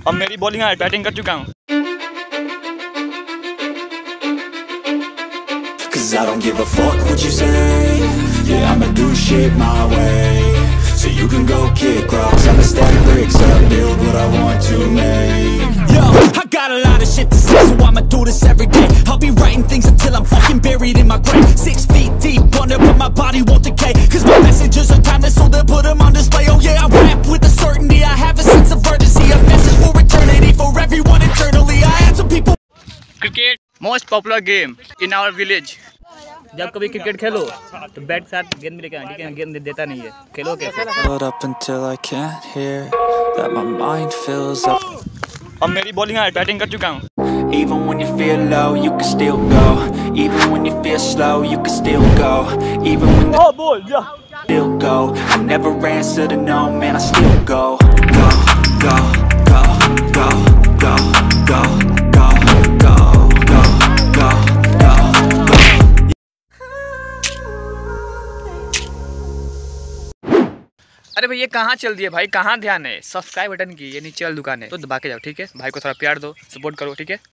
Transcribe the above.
अब मेरी बॉलिंग है, बैटिंग कर चुका हूँ। Cause I don't give a fuck what you say. Yeah, I'ma do shit my way. So you can go kick rocks, I'ma stack bricks up, build what I want to make. Yo, I got a lot of shit to say, so I'ma do this every day. I'll be writing things until I'm fucking buried in my grave. 6 feet deep under, but my body won't decay. Cause my messages are timeless, so they'll put them on display. Oh yeah, I rap with a certainty, I have a sense of urgency. A message for eternity, for everyone eternally. I had some people. Cricket most popular game in our village. जब कभी cricket खेलो तो bat के साथ गेंद भी लेके आना, ठीक है? गेंद देता नहीं है, खेलो कैसे? Up until I can't hear that my mind fills up. अब मेरी बॉलिंग है, बैटिंग कर चुका हूँ। Even when you feel low, you can still go. Even when you feel slow, you can still go. Even when the still go. I never answer to no, man, I still go. Go, go, go, go, go, go, go, go, go, go, go, go. अरे भाई ये कहाँ चल दिए भाई, कहाँ ध्यान है? सब्सक्राइब बटन की ये नीचे वाली दुकान है तो दबा के जाओ, ठीक है? भाई को थोड़ा प्यार दो, सपोर्ट करो, ठीक है?